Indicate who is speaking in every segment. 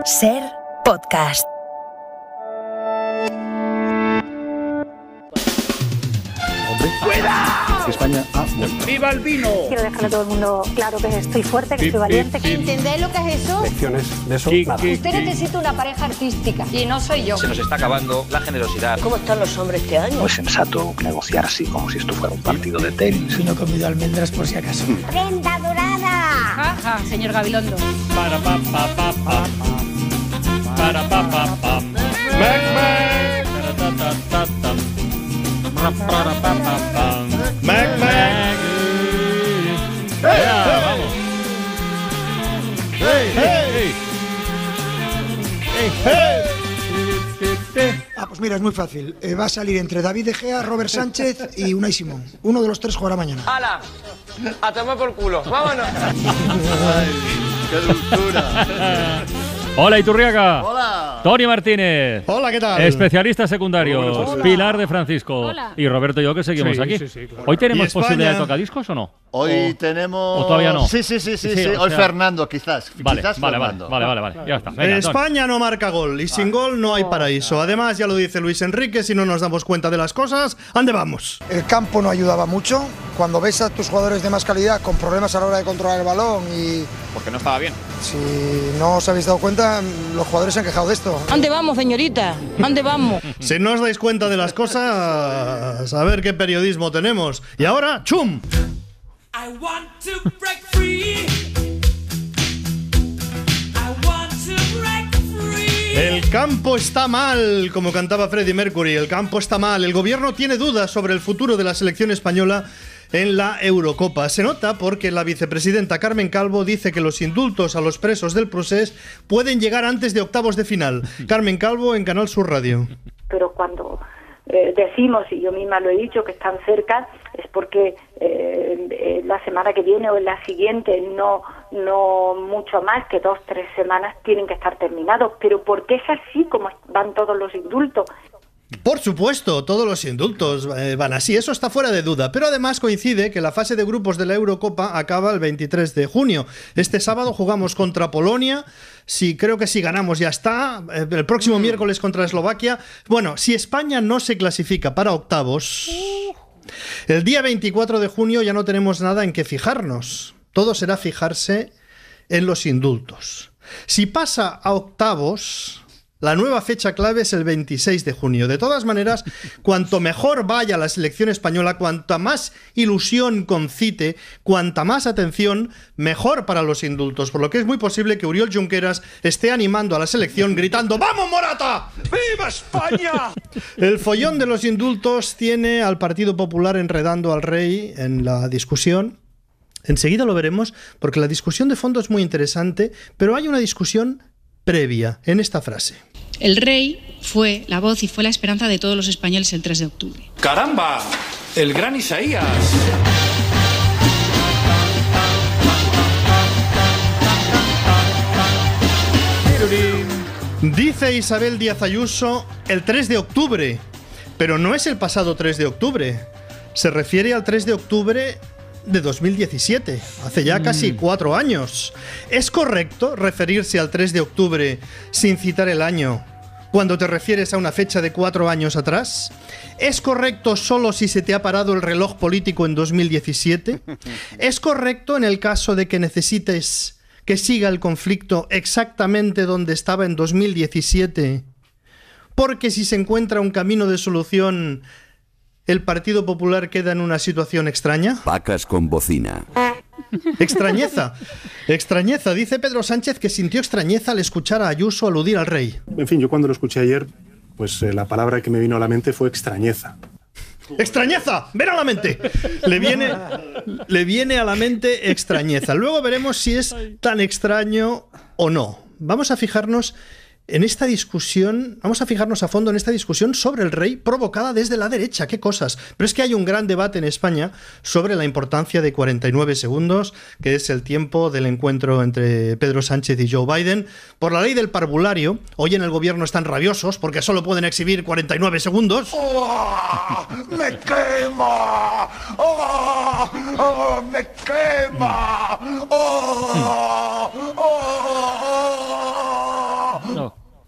Speaker 1: Ser Podcast.
Speaker 2: ¡Cuidado! España
Speaker 3: ¡Viva el vino!
Speaker 4: Quiero dejarle a todo el mundo claro que estoy fuerte, que estoy valiente.
Speaker 5: ¿Entendéis lo que es eso?
Speaker 2: Lecciones de eso, nada.
Speaker 5: Usted necesita una pareja artística y no soy yo.
Speaker 6: Se nos está acabando la generosidad.
Speaker 5: ¿Cómo están los hombres este año?
Speaker 7: No es sensato negociar así como si esto fuera un partido de tenis.
Speaker 8: No he comido almendras por si acaso.
Speaker 5: ¡Prenda dorada!
Speaker 9: Jaja, señor Gabilondo.
Speaker 3: Para pa pa pa pa. Para pa pa pa. Mac Mac. Ta ta ta ta. Para pa pa pa. Mac Mac. Vamos. Hey hey.
Speaker 8: Pues mira, es muy fácil. Va a salir entre David De Gea, Robert Sánchez y Unai Simón. Uno de los tres jugará mañana.
Speaker 6: ¡Hala! ¡A tomar por culo! ¡Vámonos!
Speaker 2: ¡Ay, qué dulzura!
Speaker 3: Hola, Iturriaga.
Speaker 2: Hola.
Speaker 3: Tony Martínez.
Speaker 2: Hola, ¿qué tal?
Speaker 3: Especialistas secundarios.
Speaker 2: Hola.
Speaker 3: Pilar de Francisco.
Speaker 9: Hola.
Speaker 3: Y Roberto y yo que seguimos aquí.
Speaker 2: Sí, claro.
Speaker 3: ¿Hoy tenemos
Speaker 2: ¿Y España?
Speaker 3: posibilidad de tocadiscos o no?
Speaker 2: Hoy tenemos...
Speaker 3: ¿O todavía no?
Speaker 2: Sí.
Speaker 3: o
Speaker 2: Hoy
Speaker 3: sea-
Speaker 2: Fernando, quizás.
Speaker 3: Vale,
Speaker 2: Quizás
Speaker 3: vale.
Speaker 2: Fernando.
Speaker 3: Ya está. Venga, Tony.
Speaker 10: España no marca gol y sin gol no hay paraíso. Además, ya lo dice Luis Enrique, si no nos damos cuenta de las cosas, ¿ande vamos?
Speaker 8: El campo no ayudaba mucho. Cuando ves a tus jugadores de más calidad con problemas a la hora de controlar el balón y
Speaker 6: Porque no estaba bien.
Speaker 8: si no os habéis dado cuenta, los jugadores se han quejado de esto.
Speaker 5: ¿Dónde vamos, señorita? ¿Dónde vamos?
Speaker 10: Si no os dais cuenta de las cosas, a ver qué periodismo tenemos. Y ahora, ¡chum!
Speaker 11: I want to break free. I want to break free.
Speaker 10: El campo está mal, como cantaba Freddie Mercury. El campo está mal. El gobierno tiene dudas sobre el futuro de la selección española en la Eurocopa. Se nota porque la vicepresidenta Carmen Calvo dice que los indultos a los presos del procés pueden llegar antes de octavos de final. Carmen Calvo en Canal Sur Radio.
Speaker 4: Pero cuando decimos, y yo misma lo he dicho, que están cerca, es porque la semana que viene o en la siguiente, no mucho más que 2-3 semanas, tienen que estar terminados. Pero porque es así como van todos los indultos.
Speaker 10: Por supuesto, todos los indultos van así, eso está fuera de duda. Pero además coincide que la fase de grupos de la Eurocopa acaba el 23 de junio. Este sábado jugamos contra Polonia. Creo que si ganamos ya está. El próximo miércoles contra Eslovaquia. Bueno, si España no se clasifica para octavos, el día 24 de junio ya no tenemos nada en que fijarnos. Todo será fijarse en los indultos. Si pasa a octavos, la nueva fecha clave es el 26 de junio. De todas maneras, cuanto mejor vaya la selección española, cuanta más ilusión concite, cuanta más atención, mejor para los indultos. Por lo que es muy posible que Oriol Junqueras esté animando a la selección gritando ¡Vamos, Morata!
Speaker 11: ¡Viva España!
Speaker 10: El follón de los indultos tiene al Partido Popular enredando al rey en la discusión. Enseguida lo veremos, porque la discusión de fondo es muy interesante, pero hay una discusión previa en esta frase.
Speaker 9: El rey fue la voz y fue la esperanza de todos los españoles el 3 de octubre.
Speaker 11: ¡Caramba! El gran Isaías.
Speaker 10: Dice Isabel Díaz Ayuso el 3 de octubre, pero no es el pasado 3 de octubre. Se refiere al 3 de octubre de 2017, hace ya casi 4 años. ¿Es correcto referirse al 3 de octubre sin citar el año cuando te refieres a una fecha de 4 años atrás? ¿Es correcto solo si se te ha parado el reloj político en 2017? ¿Es correcto en el caso de que necesites que siga el conflicto exactamente donde estaba en 2017? Porque si se encuentra un camino de solución, ¿el Partido Popular queda en una situación extraña?
Speaker 7: Vacas con bocina.
Speaker 10: Extrañeza. Extrañeza. Dice Pedro Sánchez que sintió extrañeza al escuchar a Ayuso aludir al rey.
Speaker 12: En fin, yo cuando lo escuché ayer, pues la palabra que me vino a la mente fue extrañeza.
Speaker 10: ¡Extrañeza! ¡Ven a la mente! Le viene a la mente extrañeza. Luego veremos si es tan extraño o no. Vamos a fijarnos en esta discusión, vamos a fijarnos a fondo en esta discusión sobre el rey provocada desde la derecha. ¡Qué cosas! Pero es que hay un gran debate en España sobre la importancia de 49 segundos, que es el tiempo del encuentro entre Pedro Sánchez y Joe Biden. Por la ley del parvulario, hoy en el gobierno están rabiosos porque solo pueden exhibir 49 segundos.
Speaker 11: ¡Oh! ¡Me quema! ¡Oh! ¡Oh! ¡Me quema! ¡Oh! ¡Oh!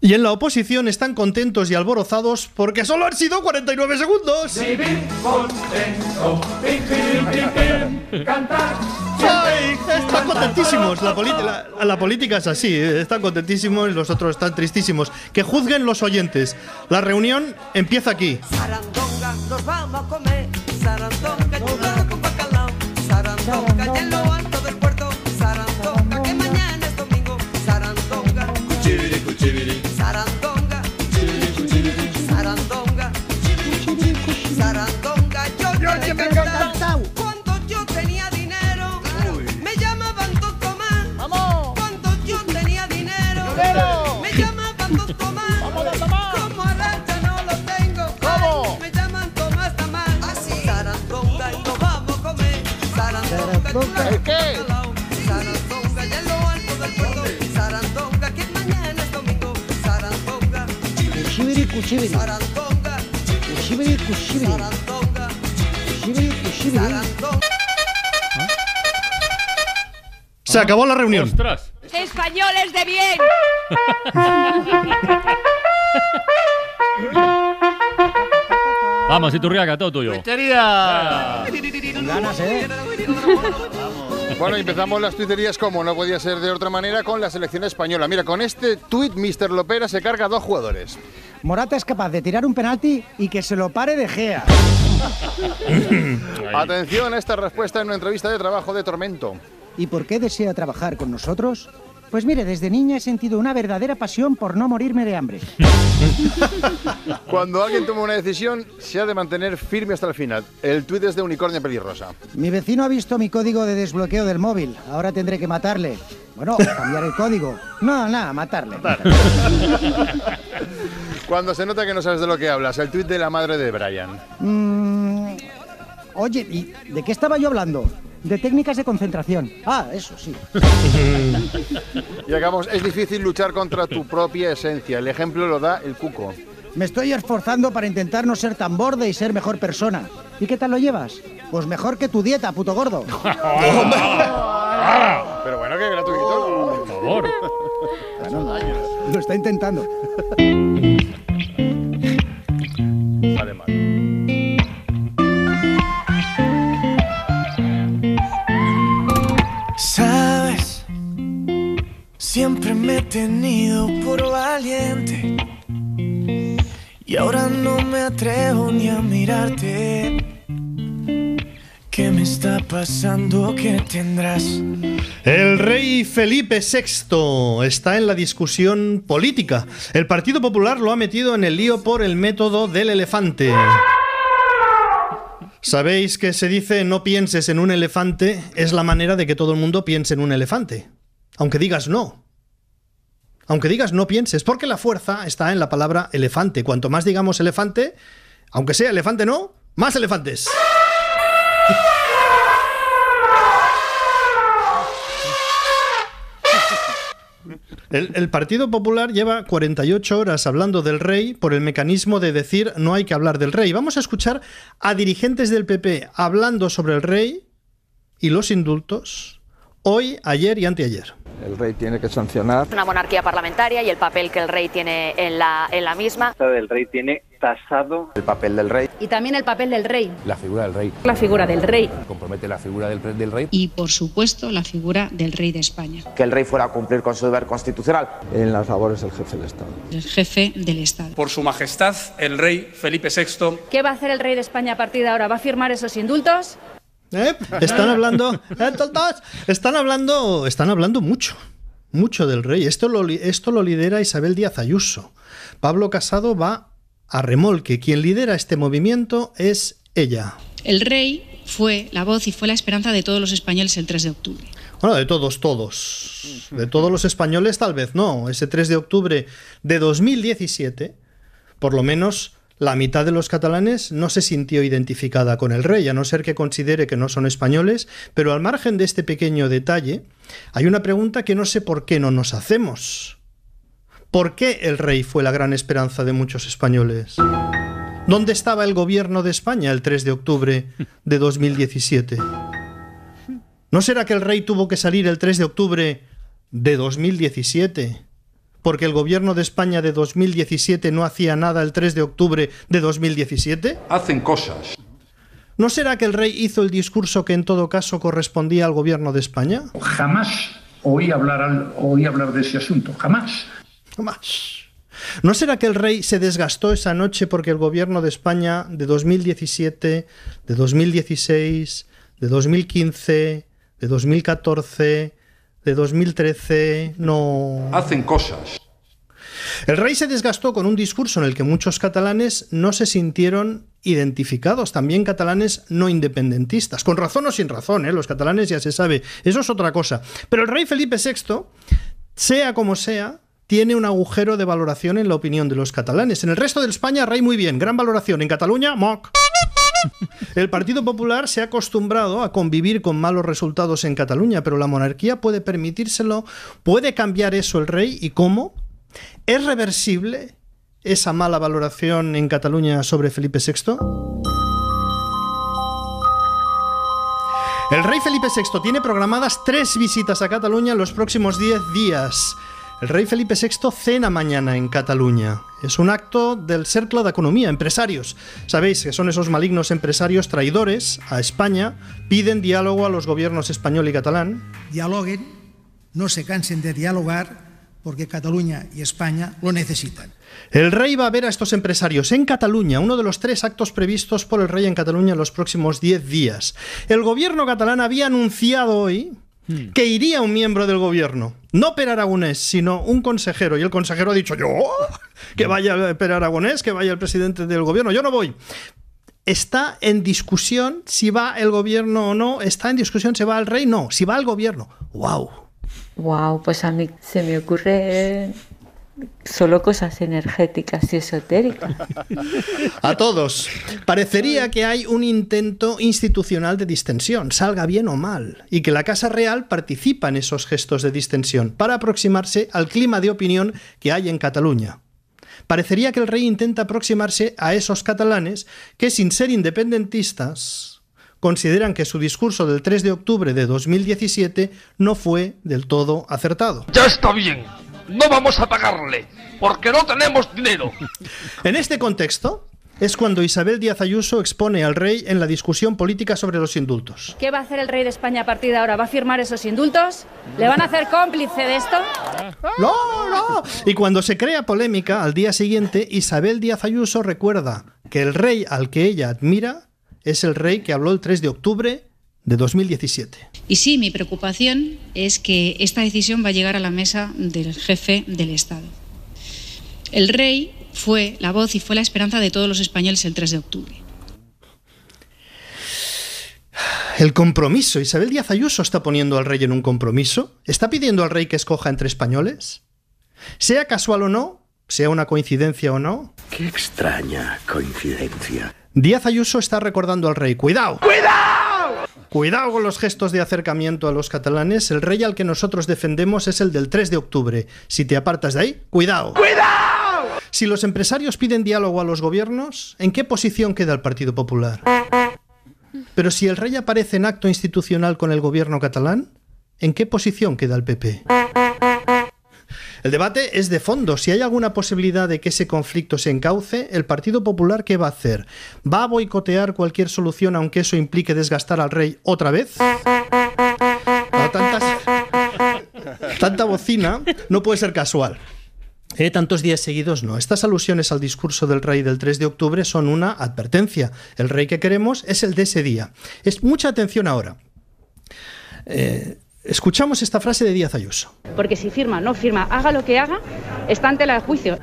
Speaker 10: Y en la oposición están contentos y alborozados porque solo han sido 49 segundos.
Speaker 11: Vivir contento, cantar.
Speaker 10: ¡Ay! Están contentísimos. La política es así. Están contentísimos y los otros están tristísimos. Que juzguen los oyentes. La reunión empieza aquí.
Speaker 13: Sarandonga, nos vamos a comer. Sarandonga, chulada con bacalao. Sarandonga, y en lo alto del puerto. Sarandonga, que mañana es domingo. Sarandonga, cuchibiri, cuchibiri. Sarandonga, cuchibiri, cuchibiri. Sarandonga, cuchibiri, cuchibiri. Sarandonga, yo te he cantado. Cuando yo tenía dinero, me llamaban Don Tomás. ¡Vamos! Cuando yo tenía dinero, me llamaban Don Tomás. ¡Vamos, Don Tomás! Como ahora ya no lo tengo. ¿Cómo? Me llaman Tomás Tamás. Así. Sarandonga, y nos vamos a comer. Sarandonga, ¿el qué? Sarandonga, ya en lo alto del puerto. Sarandonga, que mañana es domingo. Sarandonga, cuchibiri, cuchibiri. Sarandonga, cuchibiri, cuchibiri. Sarandonga, cuchibiri, cuchibiri. Sarandonga.
Speaker 10: Se acabó la reunión.
Speaker 3: ¡Ostras!
Speaker 5: ¡Españoles de bien!
Speaker 3: Vamos, Iturriaga, todo tuyo.
Speaker 2: ¡Tuitería!
Speaker 14: Con ganas, ¿eh? Bueno, empezamos las tuiterías como no podía ser de otra manera con la selección española. Mira, con este tuit, Mr. Lopera se carga a 2 jugadores.
Speaker 15: Morata es capaz de tirar un penalti y que se lo pare De Gea.
Speaker 14: Atención a esta respuesta en una entrevista de trabajo de Tormento.
Speaker 15: ¿Y por qué desea trabajar con nosotros? Pues mire, desde niña he sentido una verdadera pasión por no morirme de hambre.
Speaker 14: Cuando alguien toma una decisión, se ha de mantener firme hasta el final. El tuit es de Unicornio Pelirrosa.
Speaker 15: Mi vecino ha visto mi código de desbloqueo del móvil. Ahora tendré que matarle. Bueno, cambiar el código. No, nada, matarle.
Speaker 14: Cuando se nota que no sabes de lo que hablas, el tuit de la madre de Brian.
Speaker 15: Oye, ¿y de qué estaba yo hablando? De técnicas de concentración. Ah, eso sí.
Speaker 14: Y acabamos, es difícil luchar contra tu propia esencia. El ejemplo lo da el Cuco.
Speaker 15: Me estoy esforzando para intentar no ser tan borde y ser mejor persona. ¿Y qué tal lo llevas? Pues mejor que tu dieta, puto gordo.
Speaker 14: Pero bueno, que gratuito.
Speaker 3: Por favor.
Speaker 15: Bueno, lo está intentando.
Speaker 14: Sale mal.
Speaker 16: Sabes, siempre me he tenido por valiente y ahora no me atrevo ni a mirarte. ¿Qué me está pasando? ¿Qué tendrás?
Speaker 10: El rey Felipe VI está en la discusión política. El Partido Popular lo ha metido en el lío por el método del elefante. ¿Sabéis que se dice no pienses en un elefante? Es la manera de que todo el mundo piense en un elefante. Aunque digas no. Aunque digas no pienses, porque la fuerza está en la palabra elefante. Cuanto más digamos elefante, aunque sea elefante no, más elefantes. El Partido Popular lleva 48 horas hablando del rey por el mecanismo de decir no hay que hablar del rey. Vamos a escuchar a dirigentes del PP hablando sobre el rey y los indultos hoy, ayer y anteayer.
Speaker 17: El rey tiene que sancionar.
Speaker 18: Una monarquía parlamentaria y el papel que el rey tiene en la misma.
Speaker 19: El rey tiene tasado
Speaker 17: el papel del rey.
Speaker 20: Y también el papel del rey.
Speaker 21: La figura del rey.
Speaker 20: La figura del rey.
Speaker 21: Compromete la figura del rey.
Speaker 9: Y, por supuesto, la figura del rey de España.
Speaker 22: Que el rey fuera a cumplir con su deber constitucional.
Speaker 17: En las labores del jefe del Estado.
Speaker 9: El jefe del Estado.
Speaker 23: Por su majestad, el rey Felipe VI.
Speaker 20: ¿Qué va a hacer el rey de España a partir de ahora? ¿Va a firmar esos indultos?
Speaker 10: Están hablando mucho del rey. Esto lo lidera Isabel Díaz Ayuso. Pablo Casado va a remolque. Quien lidera este movimiento es ella.
Speaker 9: El rey fue la voz y fue la esperanza de todos los españoles el 3 de octubre.
Speaker 10: Bueno, de todos. De todos los españoles tal vez no. Ese 3 de octubre de 2017, por lo menos la mitad de los catalanes no se sintió identificada con el rey, a no ser que considere que no son españoles, pero al margen de este pequeño detalle, hay una pregunta que no sé por qué no nos hacemos. ¿Por qué el rey fue la gran esperanza de muchos españoles? ¿Dónde estaba el gobierno de España el 3 de octubre de 2017? ¿No será que el rey tuvo que salir el 3 de octubre de 2017? porque el gobierno de España de 2017 no hacía nada el 3 de octubre de 2017?
Speaker 11: Hacen cosas.
Speaker 10: ¿No será que el rey hizo el discurso que en todo caso correspondía al gobierno de España?
Speaker 11: Jamás oí hablar de ese asunto, jamás.
Speaker 10: Jamás. ¿No será que el rey se desgastó esa noche porque el gobierno de España de 2017, de 2016, de 2015, de 2014, de 2013 no...
Speaker 11: Hacen cosas.
Speaker 10: El rey se desgastó con un discurso en el que muchos catalanes no se sintieron identificados, también catalanes no independentistas, con razón o sin razón, los catalanes ya se sabe, eso es otra cosa. Pero el rey Felipe VI, sea como sea, tiene un agujero de valoración en la opinión de los catalanes. En el resto de España, rey muy bien, gran valoración. En Cataluña, moc. El Partido Popular se ha acostumbrado a convivir con malos resultados en Cataluña, pero la monarquía puede permitírselo, puede cambiar eso el rey, ¿y cómo? ¿Es reversible esa mala valoración en Cataluña sobre Felipe VI? El rey Felipe VI tiene programadas 3 visitas a Cataluña en los próximos 10 días. El rey Felipe VI cena mañana en Cataluña. Es un acto del Cercle d'Economia, empresarios. Sabéis que son esos malignos empresarios traidores a España, piden diálogo a los gobiernos español y catalán.
Speaker 1: Dialoguen, no se cansen de dialogar, porque Cataluña y España lo necesitan.
Speaker 10: El rey va a ver a estos empresarios en Cataluña, uno de los 3 actos previstos por el rey en Cataluña en los próximos 10 días. El gobierno catalán había anunciado hoy que iría un miembro del gobierno, no Per Aragonés, sino un consejero, y el consejero ha dicho, yo, que vaya Per Aragonés, que vaya el presidente del gobierno, yo no voy. Está en discusión si va el gobierno o no, está en discusión si va el rey, no, si va el gobierno. ¡Wow!
Speaker 6: Wow, pues a mí se me ocurre solo cosas energéticas y esotéricas.
Speaker 10: A todos. Parecería que hay un intento institucional de distensión, salga bien o mal, y que la Casa Real participa en esos gestos de distensión para aproximarse al clima de opinión que hay en Cataluña. Parecería que el rey intenta aproximarse a esos catalanes que, sin ser independentistas, consideran que su discurso del 3 de octubre de 2017 no fue del todo acertado.
Speaker 8: ¡Ya está bien! ¡No vamos a pagarle! ¡Porque no tenemos dinero!
Speaker 10: En este contexto es cuando Isabel Díaz Ayuso expone al rey en la discusión política sobre los indultos.
Speaker 20: ¿Qué va a hacer el rey de España a partir de ahora? ¿Va a firmar esos indultos? ¿Le van a hacer cómplice de esto?
Speaker 10: ¡No, no! Y cuando se crea polémica, al día siguiente, Isabel Díaz Ayuso recuerda que el rey al que ella admira es el rey que habló el 3 de octubre de 2017.
Speaker 9: Y sí, mi preocupación es que esta decisión va a llegar a la mesa del jefe del Estado. El rey fue la voz y fue la esperanza de todos los españoles el 3 de octubre.
Speaker 10: El compromiso. Isabel Díaz Ayuso está poniendo al rey en un compromiso. ¿Está pidiendo al rey que escoja entre españoles? Sea casual o no, sea una coincidencia o no.
Speaker 24: Qué extraña coincidencia.
Speaker 10: Díaz Ayuso está recordando al rey. ¡Cuidado!
Speaker 24: ¡Cuidado!
Speaker 10: Cuidado con los gestos de acercamiento a los catalanes. El rey al que nosotros defendemos es el del 3 de octubre. Si te apartas de ahí, ¡cuidado!
Speaker 24: ¡Cuidado!
Speaker 10: Si los empresarios piden diálogo a los gobiernos, ¿en qué posición queda el Partido Popular? Pero si el rey aparece en acto institucional con el gobierno catalán, ¿en qué posición queda el PP? El debate es de fondo. Si hay alguna posibilidad de que ese conflicto se encauce, ¿el Partido Popular qué va a hacer? ¿Va a boicotear cualquier solución aunque eso implique desgastar al rey otra vez? No, tanta bocina no puede ser casual. Tantos días seguidos no. Estas alusiones al discurso del rey del 3 de octubre son una advertencia. El rey que queremos es el de ese día. Mucha atención ahora. Escuchamos esta frase de Díaz Ayuso.
Speaker 20: Porque si firma, no firma, haga lo que haga, está ante el juicio.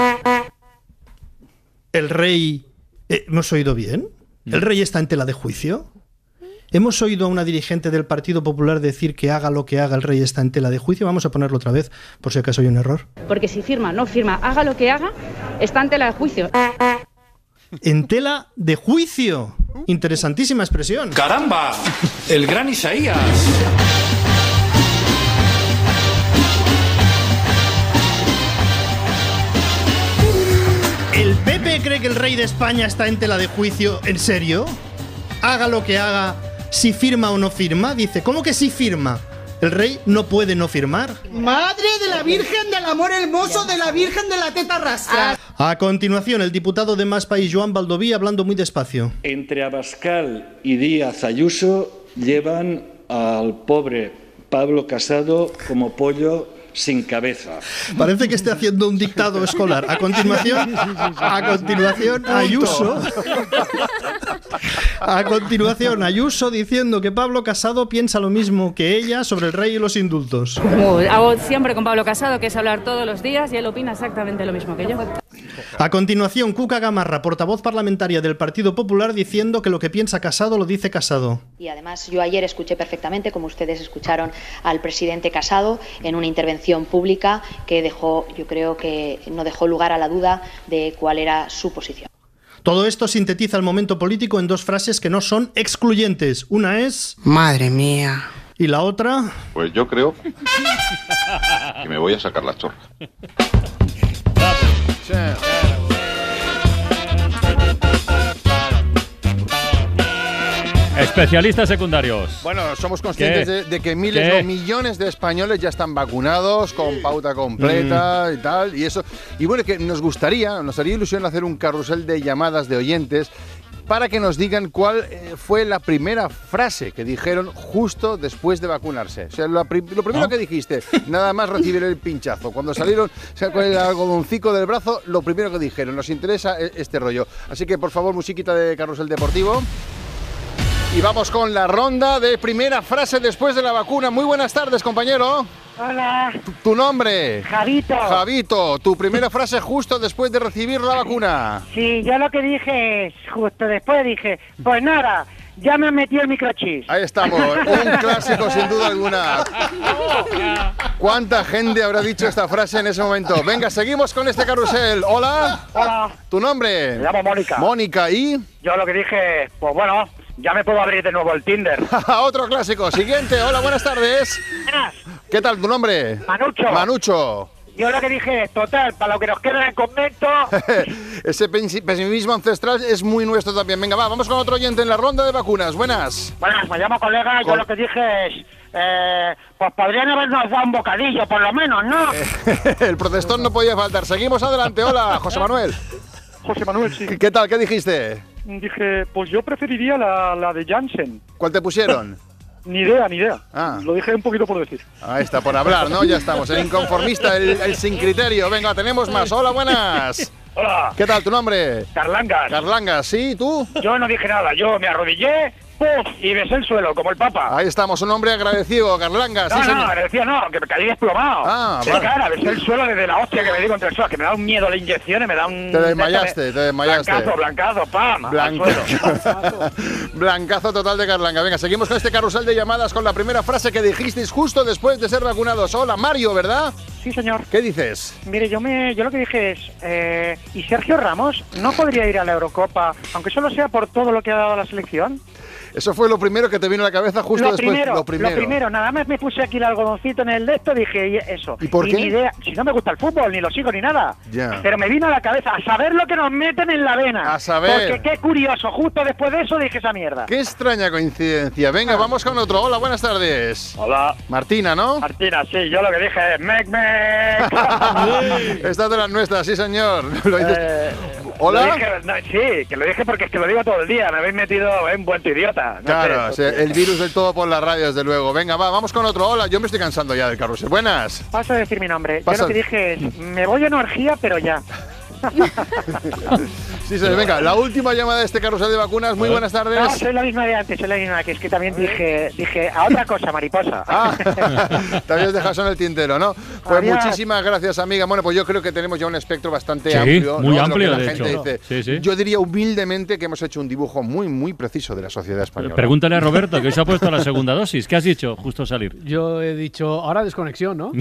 Speaker 10: El rey... ¿Hemos oído bien? ¿El rey está en tela de juicio? ¿Hemos oído a una dirigente del Partido Popular decir que haga lo que haga, el rey está en tela de juicio? Vamos a ponerlo otra vez, por si acaso hay un error.
Speaker 20: Porque si firma, no firma, haga lo que haga, está en tela de juicio.
Speaker 10: En tela de juicio. Interesantísima expresión.
Speaker 11: ¡Caramba! El gran Isaías.
Speaker 10: ¿El PP cree que el rey de España está en tela de juicio? ¿En serio? Haga lo que haga, si firma o no firma. Dice, ¿cómo que si firma? ¿El rey no puede no firmar?
Speaker 4: Madre de la Virgen del Amor Hermoso, de la Virgen de la Teta Rastra.
Speaker 10: A continuación, el diputado de Más País, Joan Baldoví, hablando muy despacio.
Speaker 7: Entre Abascal y Díaz Ayuso llevan al pobre Pablo Casado como pollo sin cabeza.
Speaker 10: Parece que esté haciendo un dictado escolar. A continuación, Ayuso. A continuación, Ayuso diciendo que Pablo Casado piensa lo mismo que ella sobre el rey y los indultos.
Speaker 20: Hago siempre con Pablo Casado, que es hablar todos los días, y él opina exactamente lo mismo que yo.
Speaker 10: A continuación, Cuca Gamarra, portavoz parlamentaria del Partido Popular, diciendo que lo que piensa Casado lo dice Casado.
Speaker 18: Y además yo ayer escuché perfectamente, como ustedes escucharon al presidente Casado, en una intervención pública que dejó, yo creo que no dejó lugar a la duda de cuál era su posición.
Speaker 10: Todo esto sintetiza el momento político en dos frases que no son excluyentes. Una es...
Speaker 4: Madre mía.
Speaker 10: ¿Y la otra?
Speaker 12: Pues yo creo que me voy a sacar la chorra.
Speaker 3: Especialistas secundarios.
Speaker 14: Bueno, somos conscientes de que miles o millones de españoles ya están vacunados con pauta completa y tal, y eso. Y bueno, que nos haría ilusión hacer un carrusel de llamadas de oyentes para que nos digan cuál fue la primera frase que dijeron justo después de vacunarse. O sea, lo primero que dijiste, nada más recibir el pinchazo. Cuando salieron, o sea, con el algodoncico del brazo, lo primero que dijeron. Nos interesa este rollo. Así que, por favor, musiquita de carrusel deportivo. Y vamos con la ronda de primera frase después de la vacuna. Muy buenas tardes, compañero.
Speaker 4: Hola.
Speaker 14: ¿Tu nombre?
Speaker 4: Javito.
Speaker 14: Javito, tu primera frase justo después de recibir la vacuna.
Speaker 4: Sí, yo lo que dije es, justo después dije, pues nada, ya me han metido el microchip.
Speaker 14: Ahí estamos, un clásico sin duda alguna. ¿Cuánta gente habrá dicho esta frase en ese momento? Venga, seguimos con este carrusel. Hola.
Speaker 4: Hola.
Speaker 14: ¿Tu nombre?
Speaker 4: Me llamo Mónica.
Speaker 14: Mónica, ¿y?
Speaker 4: Yo lo que dije, pues bueno, ya me puedo abrir de nuevo el Tinder.
Speaker 14: Otro clásico. Siguiente. Hola, buenas tardes.
Speaker 4: Buenas.
Speaker 14: ¿Qué tal tu nombre?
Speaker 4: Manucho.
Speaker 14: Manucho.
Speaker 4: Yo lo que dije, total, para lo que nos queda en el convento.
Speaker 14: Ese pesimismo ancestral es muy nuestro también. Venga, vamos con otro oyente en la ronda de vacunas. Buenas.
Speaker 4: Buenas, me llamo colega. Yo lo que dije es, pues podrían habernos dado un bocadillo, por lo menos, ¿no?
Speaker 14: El protestón no podía faltar. Seguimos adelante. Hola, José Manuel.
Speaker 13: José Manuel, sí.
Speaker 14: ¿Qué tal? ¿Qué dijiste?
Speaker 13: Dije, pues yo preferiría la de Janssen.
Speaker 14: ¿Cuál te pusieron?
Speaker 13: Ni idea.
Speaker 14: Ah.
Speaker 13: Lo dije un poquito por decir.
Speaker 14: Ahí está, por hablar, ¿no? Ya estamos. El inconformista, el sin criterio. Venga, tenemos más. Hola, buenas.
Speaker 4: Hola.
Speaker 14: ¿Qué tal tu nombre?
Speaker 4: Carlangas.
Speaker 14: Carlangas, ¿sí? ¿Tú?
Speaker 4: Yo no dije nada. Yo me arrodillé, ¡puf! Y besé el suelo, como el Papa.
Speaker 14: Ahí estamos, un hombre agradecido, Carlangas.
Speaker 4: No,
Speaker 14: sí,
Speaker 4: no, agradecido no, que me caí desplomado.
Speaker 14: Ah,
Speaker 4: de
Speaker 14: vale.
Speaker 4: cara, besé el suelo desde la hostia que me di contra el suelo, que me da un miedo la inyección, me da un...
Speaker 14: Te desmayaste.
Speaker 4: Blancazo, pam, al suelo.
Speaker 14: Blancazo total de Carlanga. Venga, seguimos con este carrusel de llamadas con la primera frase que dijisteis justo después de ser vacunados. Hola, Mario, ¿verdad?
Speaker 13: Sí, señor.
Speaker 14: ¿Qué dices?
Speaker 13: Mire, yo lo que dije es, ¿y Sergio Ramos no podría ir a la Eurocopa, aunque solo sea por todo lo que ha dado la selección?
Speaker 14: Eso fue lo primero que te vino a la cabeza justo después.
Speaker 4: Lo primero, nada más me puse aquí el algodoncito en el de esto, dije eso.
Speaker 14: ¿Y por qué?
Speaker 13: Ni idea, si no me gusta el fútbol, ni lo sigo ni nada.
Speaker 14: Ya.
Speaker 4: Pero me vino a la cabeza, a saber lo que nos meten en la vena.
Speaker 14: A saber.
Speaker 4: Porque qué curioso, justo después de eso dije esa mierda.
Speaker 14: Qué extraña coincidencia. Venga, vamos con otro. Hola, buenas tardes.
Speaker 4: Hola.
Speaker 14: Martina, ¿no?
Speaker 4: Martina, sí, yo lo que dije es mec.
Speaker 14: Esta es de las nuestras, sí, señor. ¿Lo dices? ¿Hola?
Speaker 4: Sí, que lo dije porque es que lo digo todo el día. Me habéis metido en vuelto idiota. No
Speaker 14: claro,
Speaker 4: sé,
Speaker 14: el virus del todo por la radio, desde luego. Venga, vamos con otro. Hola, yo me estoy cansando ya del carrusel. Buenas.
Speaker 13: Paso a decir mi nombre.
Speaker 14: Pasa.
Speaker 13: Yo lo que dije es, me voy a una orgía, pero ya.
Speaker 14: Sí, venga, la última llamada de este carrusel de vacunas. Muy buenas tardes.
Speaker 4: No, soy la misma de antes, que es que también dije a otra cosa, mariposa.
Speaker 14: Te habías dejado eso en el tintero, ¿no? Pues muchísimas gracias, amiga. Bueno, pues yo creo que tenemos ya un espectro bastante amplio.
Speaker 3: Muy
Speaker 14: ¿no?
Speaker 3: amplio,
Speaker 14: lo que
Speaker 3: de
Speaker 14: la gente
Speaker 3: hecho.
Speaker 14: dice.
Speaker 3: Sí.
Speaker 14: Yo diría humildemente que hemos hecho un dibujo muy, muy preciso de la sociedad española.
Speaker 3: Pregúntale a Roberto, que hoy se ha puesto la segunda dosis. ¿Qué has dicho justo salir?
Speaker 25: Yo he dicho, ahora desconexión, ¿no?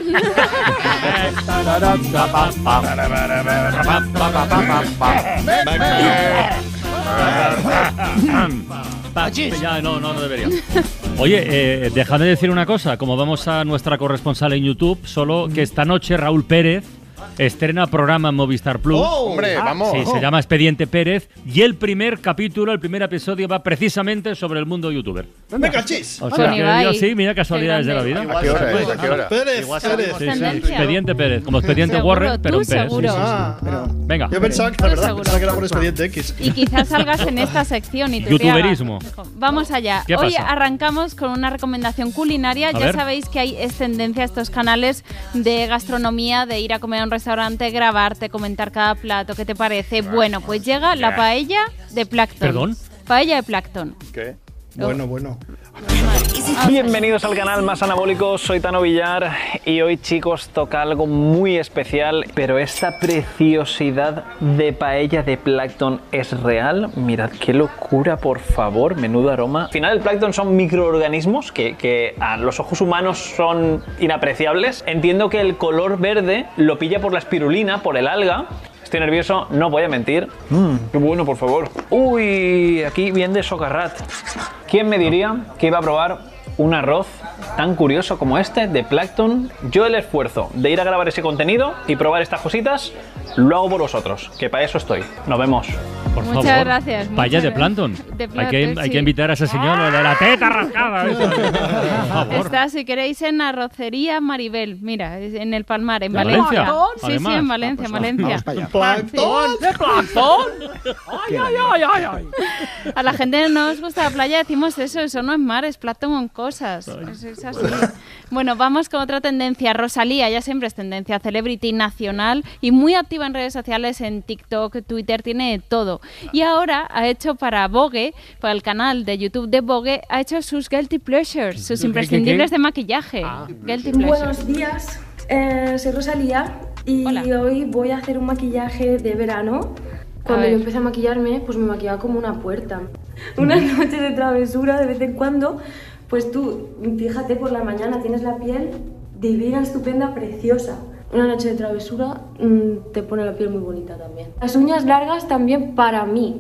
Speaker 3: Ya, no debería. Oye, déjame decir una cosa. Como vamos a nuestra corresponsal en YouTube, solo que esta noche Raúl Pérez estrena programa en Movistar Plus.
Speaker 14: ¡Oh, hombre, vamos!
Speaker 3: Sí, se llama Expediente Pérez y el primer capítulo, el primer episodio va precisamente sobre el mundo youtuber.
Speaker 10: ¡Me cachis!
Speaker 3: O sea, que yo sí, mira casualidades de la vida.
Speaker 14: ¿A qué hora es? ¿A qué hora?
Speaker 10: Pérez.
Speaker 3: Sí, Expediente Pérez, como Expediente
Speaker 20: Seguro,
Speaker 3: Warren, pero en
Speaker 20: tú
Speaker 3: Pérez.
Speaker 20: seguro.
Speaker 3: Venga.
Speaker 10: Yo pensaba que, la verdad, pensaba que era por Expediente X.
Speaker 20: Y quizás salgas en esta sección y te
Speaker 3: Youtuberismo.
Speaker 20: Vamos allá.
Speaker 3: ¿Qué
Speaker 20: Hoy
Speaker 3: pasa?
Speaker 20: arrancamos con una recomendación culinaria. Ya
Speaker 3: ver.
Speaker 20: sabéis que es tendencia a estos canales de gastronomía, de ir a comer a un restaurante, grabarte, comentar cada plato, ¿qué te parece? Bueno, pues llega la paella de Plankton.
Speaker 3: ¿Perdón?
Speaker 20: Paella de Plankton.
Speaker 14: ¿Qué?
Speaker 10: Bueno.
Speaker 2: Bienvenidos al canal más anabólico, soy Tano Villar y hoy, chicos, toca algo muy especial, pero esta preciosidad de paella de Plankton es real. Mirad qué locura, por favor, menudo aroma. Al final el plancton son microorganismos que a los ojos humanos son inapreciables. Entiendo que el color verde lo pilla por la espirulina, por el alga. Estoy nervioso, no voy a mentir. Qué bueno, por favor. Uy, aquí bien de socarrat. ¿Quién me diría que iba a probar un arroz tan curioso como este de Plankton? Yo el esfuerzo de ir a grabar ese contenido y probar estas cositas lo hago por vosotros, que para eso estoy. Nos vemos.
Speaker 3: Por
Speaker 20: Muchas
Speaker 3: favor.
Speaker 20: gracias.
Speaker 3: Paella de Plankton. Hay que invitar a ese señor de la teta rascada. Por favor.
Speaker 20: Está, si queréis, en Arrocería Maribel. Mira, en el Palmar, en
Speaker 3: ¿De
Speaker 20: Valencia.
Speaker 3: Valencia?
Speaker 20: Sí,
Speaker 3: Además.
Speaker 20: sí, en Valencia, Valencia.
Speaker 10: ¡Plankton!
Speaker 20: ¿De Plankton? ¡Ay! A la gente no os gusta la playa, decimos eso no es mar, es Plankton con cosas. Es así. Bueno, vamos con otra tendencia. Rosalía, ya siempre es tendencia, celebrity nacional y muy activa en redes sociales, en TikTok, Twitter, tiene de todo. Y ahora ha hecho para Vogue, para el canal de YouTube de Vogue, ha hecho sus guilty pleasures, sus imprescindibles de maquillaje. Guilty pleasures.
Speaker 5: Buenos días, soy Rosalía y hoy voy a hacer un maquillaje de verano. Cuando yo empecé a maquillarme, pues me maquillaba como una puerta. Una noche de travesura de vez en cuando, pues tú, fíjate, por la mañana tienes la piel divina, estupenda, preciosa. Una noche de travesura te pone la piel muy bonita también. Las uñas largas también para mí,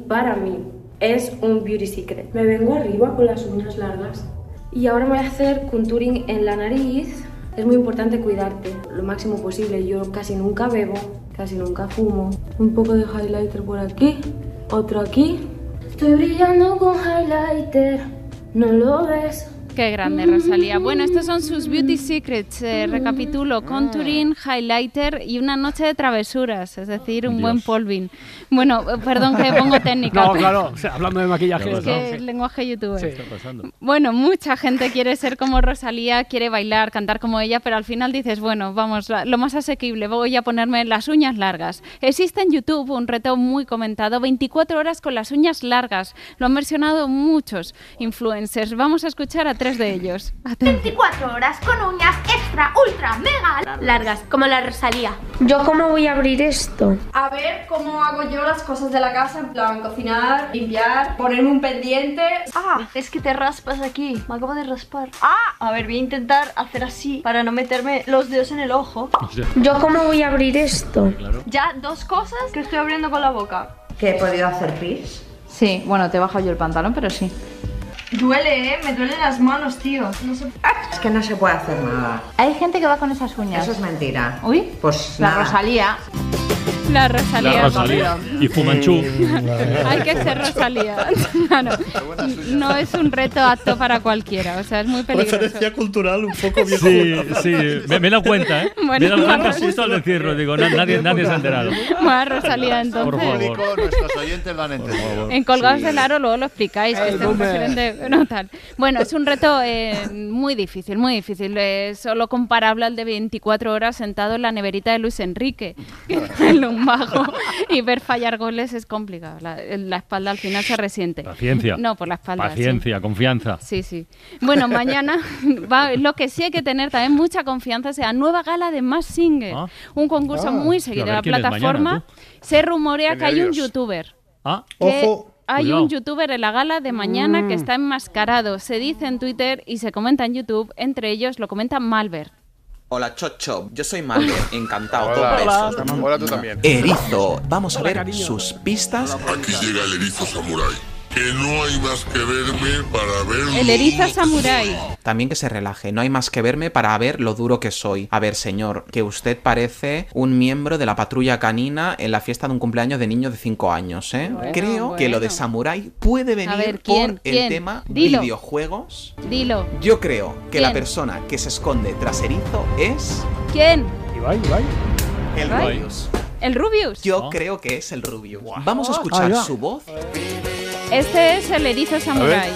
Speaker 5: es un beauty secret. Me vengo arriba con las uñas largas. Y ahora me voy a hacer contouring en la nariz. Es muy importante cuidarte lo máximo posible. Yo casi nunca bebo, casi nunca fumo. Un poco de highlighter por aquí, otro aquí. Estoy brillando con highlighter, ¿no lo ves?
Speaker 20: Qué grande, Rosalía. Bueno, estos son sus beauty secrets. Recapitulo: contouring, highlighter y una noche de travesuras, es decir, un buen polving. Bueno, perdón que pongo técnica.
Speaker 25: No, claro, o sea, hablando de maquillaje.
Speaker 20: Es que el lenguaje youtuber.
Speaker 25: Sí.
Speaker 3: ¿Qué está pasando?
Speaker 20: Bueno, mucha gente quiere ser como Rosalía, quiere bailar, cantar como ella, pero al final dices, bueno, vamos, lo más asequible, voy a ponerme las uñas largas. Existe en YouTube un reto muy comentado, 24 horas con las uñas largas. Lo han versionado muchos influencers. Vamos a escuchar a 3 de ellos. Atención.
Speaker 15: 24 horas con uñas extra, ultra, mega largas, como la Rosalía.
Speaker 5: ¿Yo cómo voy a abrir esto?
Speaker 16: A ver cómo hago yo las cosas de la casa, en plan cocinar, limpiar, ponerme un pendiente.
Speaker 15: Es que te raspas aquí, me acabo de raspar. A ver, voy a intentar hacer así para no meterme los dedos en el ojo.
Speaker 5: ¿Yo cómo voy a abrir esto?
Speaker 15: Ya 2 cosas que estoy abriendo con la boca.
Speaker 19: ¿Que he podido hacer pis?
Speaker 26: Sí, bueno, te he bajado yo el pantalón, pero sí.
Speaker 16: Duele, me duelen las manos, tío. No sé.
Speaker 19: Es que no se puede hacer nada.
Speaker 26: Hay gente que va con esas uñas.
Speaker 19: Eso es mentira.
Speaker 26: Uy,
Speaker 19: pues
Speaker 26: la
Speaker 19: nada.
Speaker 26: Rosalía.
Speaker 20: La Rosalía.
Speaker 3: La Rosalía. Y Fumanchu.
Speaker 20: Hay que ser Rosalía. Claro. No es un reto apto para cualquiera, o sea, es muy peligroso.
Speaker 10: Referencia cultural un poco viejo.
Speaker 3: Sí, me he dado cuenta, ¿eh?
Speaker 20: Bueno,
Speaker 3: me he dado cuenta justo al decirlo. Digo, nadie se ha enterado.
Speaker 20: Bueno, Rosalía, entonces.
Speaker 3: Por favor.
Speaker 14: Público, nuestros oyentes lo han entendido.
Speaker 20: En Colgados del Aro luego lo explicáis. Que este es un referente, no, tal. Bueno, es un reto muy difícil, muy difícil. Solo comparable al de 24 horas sentado en la neverita de Luis Enrique, que es el lumbago, y ver fallar goles es complicado. La espalda al final se resiente.
Speaker 3: Paciencia.
Speaker 20: No, por la espalda.
Speaker 3: Paciencia, confianza.
Speaker 20: Sí. Bueno, mañana lo que sí hay que tener también mucha confianza es la nueva gala de Masked Singer. Un concurso muy seguido en la plataforma.
Speaker 3: Mañana,
Speaker 20: se rumorea que hay un youtuber.
Speaker 10: Ojo.
Speaker 20: Hay un youtuber en la gala de mañana que está enmascarado. Se dice en Twitter y se comenta en YouTube. Entre ellos lo comenta Malver.
Speaker 27: Hola Chocho, yo soy Malver, encantado.
Speaker 14: Hola.
Speaker 27: Besos.
Speaker 14: Hola tú también.
Speaker 27: Erizo, vamos a ver sus pistas.
Speaker 28: Aquí llega el erizo samurái.
Speaker 1: que no hay más que verme para ver.
Speaker 20: El erizo samurái.
Speaker 27: También que se relaje, no hay más que verme para ver lo duro que soy. A ver, señor, que usted parece un miembro de la patrulla canina en la fiesta de un cumpleaños de niño de 5 años, ¿eh? Creo que lo de samurái puede venir por el tema videojuegos.
Speaker 20: Dilo.
Speaker 27: Yo creo que la persona que se esconde tras erizo es...
Speaker 20: ¿Quién?
Speaker 25: Ibai.
Speaker 27: El Rubius.
Speaker 20: ¿El Rubius?
Speaker 27: Yo creo que es el Rubius. Vamos a escuchar su voz.
Speaker 20: Este es el erizo samurái.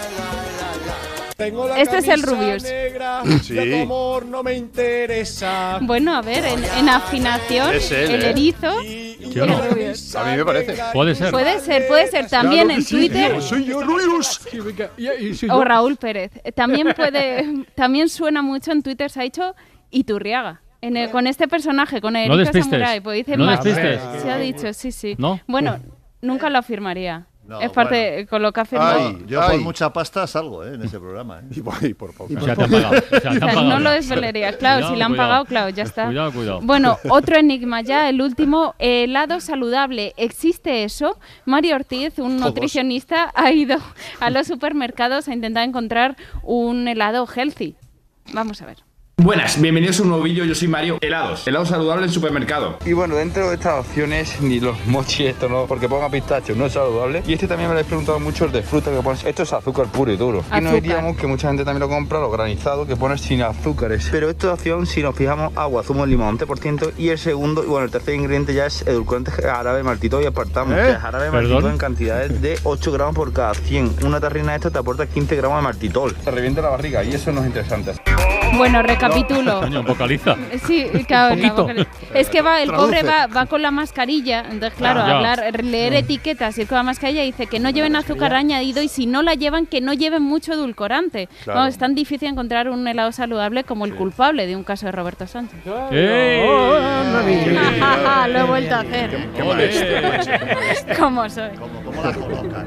Speaker 20: Este es el Rubius.
Speaker 3: Sí. Tu amor no me interesa.
Speaker 20: Bueno, a ver, en afinación,
Speaker 14: es él,
Speaker 20: el erizo
Speaker 14: Yo
Speaker 20: y
Speaker 14: no.
Speaker 20: el Rubius.
Speaker 14: A mí me parece.
Speaker 25: Puede ser.
Speaker 20: Puede ser. También
Speaker 14: Claro que
Speaker 20: en
Speaker 14: sí,
Speaker 20: Twitter.
Speaker 14: tío, soy yo, Rubius.
Speaker 20: O Raúl Pérez. También suena mucho en Twitter, se ha dicho Iturriaga. Con este personaje, con el
Speaker 25: No
Speaker 20: erizo
Speaker 25: despistes.
Speaker 20: samurái. Pues dice
Speaker 25: No
Speaker 20: Max.
Speaker 25: despistes.
Speaker 20: Se ha dicho, sí.
Speaker 25: ¿No?
Speaker 20: Bueno, nunca lo afirmaría.
Speaker 6: No,
Speaker 20: es parte con lo que ha afirmado.
Speaker 6: Yo por mucha pasta salgo en ese programa.
Speaker 14: Y por poco.
Speaker 25: O sea, te han pagado.
Speaker 20: O sea, no lo desvelaría. Claro, si le han pagado, claro, ya está.
Speaker 25: Cuidado.
Speaker 20: Bueno, otro enigma ya, el último, helado saludable. ¿Existe eso? Mario Ortiz, un nutricionista, ha ido a los supermercados a intentar encontrar un helado healthy. Vamos a ver.
Speaker 8: Buenas, bienvenidos a un nuevo vídeo, yo soy Mario. Helado saludable en supermercado.
Speaker 17: Y bueno, dentro de estas opciones, ni los mochi esto no, porque ponga pistacho, no es saludable. Y este también me lo he preguntado mucho, el de fruta que pones, esto es azúcar puro y duro. Y nos diríamos que mucha gente también lo compra, lo granizado, que pones sin azúcares. Pero esta opción, si nos fijamos, agua, zumo de limón, 11%, y el segundo, y bueno, el tercer ingrediente ya es edulcorante jarabe maltito y aspartamo. Que es jarabe maltito en cantidades de 8 gramos por cada 100. Una tarrina esta te aporta 15 gramos de maltitol. Te revienta la barriga y eso no es interesante.
Speaker 20: Bueno, recapitulo.
Speaker 25: Coño, vocaliza.
Speaker 20: Sí, claro.
Speaker 25: Poquito.
Speaker 20: Es que el
Speaker 25: Traduce.
Speaker 20: pobre va con la mascarilla, entonces claro, leer etiquetas, ir con la mascarilla, dice que no lleven azúcar añadido y si no la llevan, que no lleven mucho edulcorante.
Speaker 14: Claro.
Speaker 20: Vamos, es tan difícil encontrar un helado saludable como el culpable de un caso de Roberto Sánchez. Lo he vuelto a hacer.
Speaker 14: Qué molesto.
Speaker 20: ¿Cómo soy?
Speaker 6: ¿Cómo la